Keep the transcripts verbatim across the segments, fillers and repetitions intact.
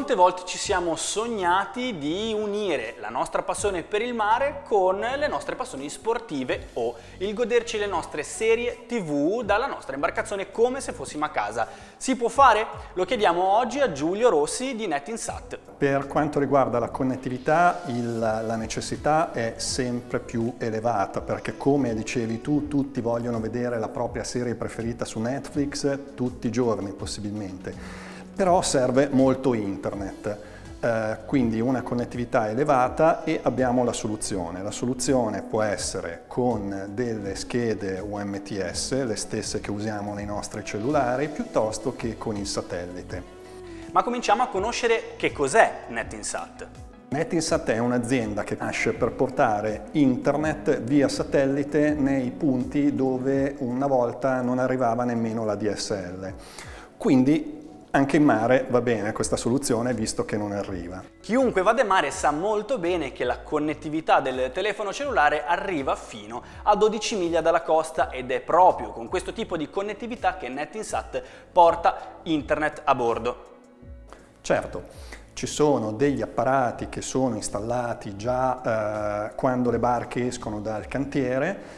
Quante volte ci siamo sognati di unire la nostra passione per il mare con le nostre passioni sportive o il goderci le nostre serie tivù dalla nostra imbarcazione come se fossimo a casa. Si può fare? Lo chiediamo oggi a Giulio Rossi di NetInsat. Per quanto riguarda la connettività, il, la necessità è sempre più elevata perché, come dicevi tu, tutti vogliono vedere la propria serie preferita su Netflix tutti i giorni possibilmente. Però serve molto internet, eh, quindi una connettività elevata, e abbiamo la soluzione. La soluzione può essere con delle schede U M T S, le stesse che usiamo nei nostri cellulari, piuttosto che con il satellite. Ma cominciamo a conoscere che cos'è NetInsat. NetInsat è un'azienda che nasce per portare internet via satellite nei punti dove una volta non arrivava nemmeno la D S L. Quindi anche in mare va bene questa soluzione, visto che non arriva. Chiunque vada in mare sa molto bene che la connettività del telefono cellulare arriva fino a dodici miglia dalla costa, ed è proprio con questo tipo di connettività che NetInsat porta internet a bordo. Certo, ci sono degli apparati che sono installati già eh, quando le barche escono dal cantiere,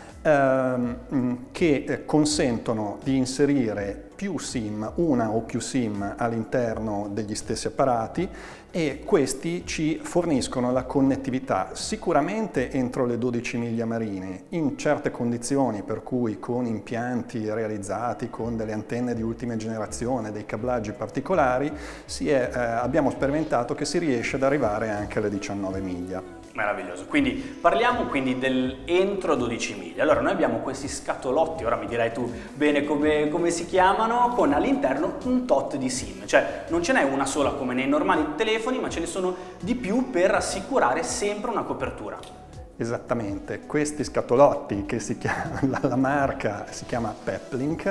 ehm, che consentono di inserire più SIM, una o più SIM all'interno degli stessi apparati, e questi ci forniscono la connettività sicuramente entro le dodici miglia marine, in certe condizioni, per cui con impianti realizzati con delle antenne di ultima generazione, dei cablaggi particolari, si è, eh, abbiamo sperimentato che si riesce ad arrivare anche alle diciannove miglia. Meraviglioso, quindi parliamo quindi del entro dodici miglia. Allora noi abbiamo questi scatolotti, ora mi dirai tu bene come, come si chiamano, con all'interno un tot di SIM, cioè non ce n'è una sola come nei normali telefoni, ma ce ne sono di più per assicurare sempre una copertura. Esattamente, questi scatolotti, che si chiama, la, la marca si chiama Peplink,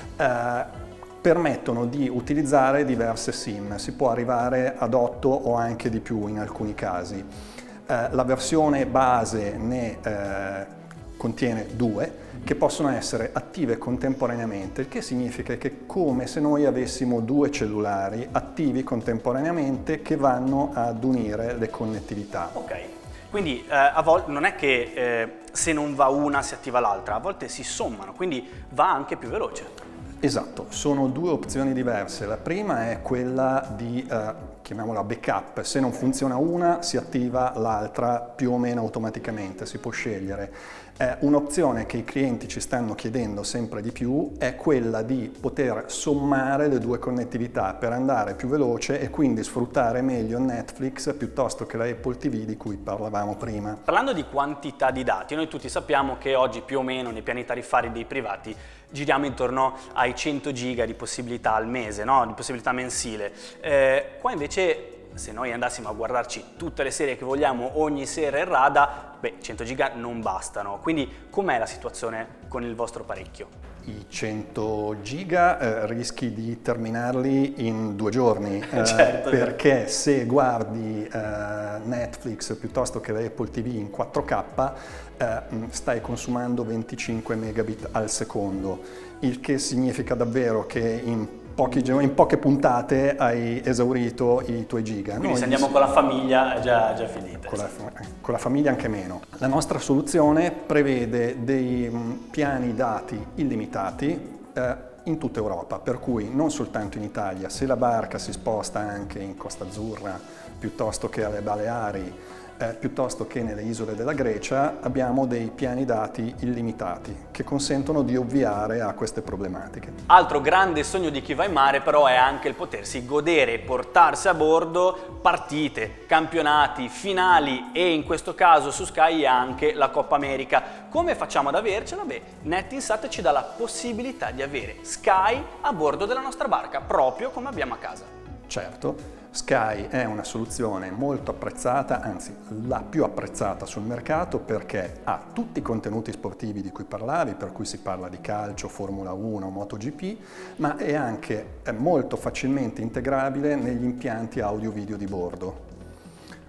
eh, permettono di utilizzare diverse SIM, si può arrivare ad otto o anche di più in alcuni casi. Eh, la versione base ne eh, contiene due, che possono essere attive contemporaneamente, il che significa che è come se noi avessimo due cellulari attivi contemporaneamente che vanno ad unire le connettività. Ok, quindi eh, a volte non è che eh, se non va una si attiva l'altra, a volte si sommano, quindi va anche più veloce. Esatto, sono due opzioni diverse. La prima è quella di, eh, chiamiamola backup, se non funziona una si attiva l'altra più o meno automaticamente, si può scegliere. Eh, un'opzione che i clienti ci stanno chiedendo sempre di più è quella di poter sommare le due connettività per andare più veloce e quindi sfruttare meglio Netflix piuttosto che la Apple T V di cui parlavamo prima. Parlando di quantità di dati, noi tutti sappiamo che oggi più o meno nei piani tariffari dei privati giriamo intorno ai cento giga di possibilità al mese, no? Di possibilità mensile. Eh, qua invece, se noi andassimo a guardarci tutte le serie che vogliamo ogni sera in rada, beh, cento giga non bastano. Quindi com'è la situazione con il vostro apparecchio? I cento giga eh, rischi di terminarli in due giorni, eh, certo, perché se guardi eh, Netflix piuttosto che la Apple T V in quattro K eh, stai consumando venticinque megabit al secondo, il che significa davvero che in Pochi, in poche puntate hai esaurito i tuoi giga. Quindi Noi, se andiamo con la famiglia è già, già finita. Con la, con la famiglia anche meno. La nostra soluzione prevede dei piani dati illimitati eh, in tutta Europa, per cui non soltanto in Italia, se la barca si sposta anche in Costa Azzurra piuttosto che alle Baleari, Eh, piuttosto che nelle isole della Grecia, abbiamo dei piani dati illimitati che consentono di ovviare a queste problematiche. Altro grande sogno di chi va in mare però è anche il potersi godere e portarsi a bordo partite, campionati, finali e in questo caso su Sky anche la Coppa America. Come facciamo ad avercela? Beh, NetInsat ci dà la possibilità di avere Sky a bordo della nostra barca, proprio come abbiamo a casa. Certo. Sky è una soluzione molto apprezzata, anzi la più apprezzata sul mercato, perché ha tutti i contenuti sportivi di cui parlavi, per cui si parla di calcio, Formula uno, MotoGP, ma è anche molto facilmente integrabile negli impianti audio-video di bordo.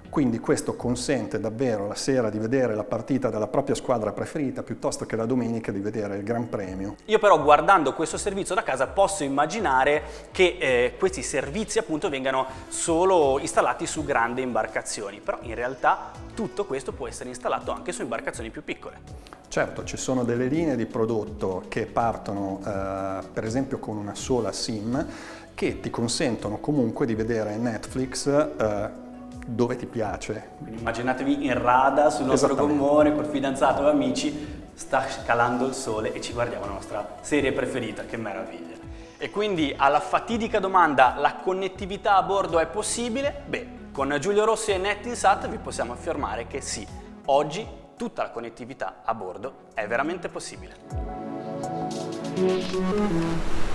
Quindi questo consente davvero la sera di vedere la partita della propria squadra preferita piuttosto che la domenica di vedere il Gran Premio. Io però, guardando questo servizio da casa, posso immaginare che eh, questi servizi appunto vengano solo installati su grandi imbarcazioni, però in realtà tutto questo può essere installato anche su imbarcazioni più piccole. Certo, ci sono delle linee di prodotto che partono eh, per esempio con una sola SIM, che ti consentono comunque di vedere Netflix eh, dove ti piace. Quindi immaginatevi in rada sul nostro gommone col fidanzato o amici, sta calando il sole e ci guardiamo la nostra serie preferita, che meraviglia. E quindi alla fatidica domanda: la connettività a bordo è possibile? Beh, con Giulio Rossi e Netinsat vi possiamo affermare che sì, oggi tutta la connettività a bordo è veramente possibile.